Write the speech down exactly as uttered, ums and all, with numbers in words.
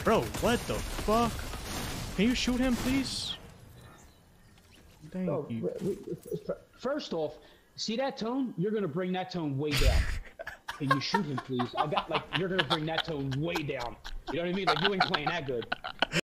Bro, what the fuck? Can you shoot him, please? Thank Oh, you. first off, see that tone? You're gonna bring that tone way down. Can you shoot him, please? I got like you're gonna bring that tone way down. You know what I mean? Like you ain't playing that good.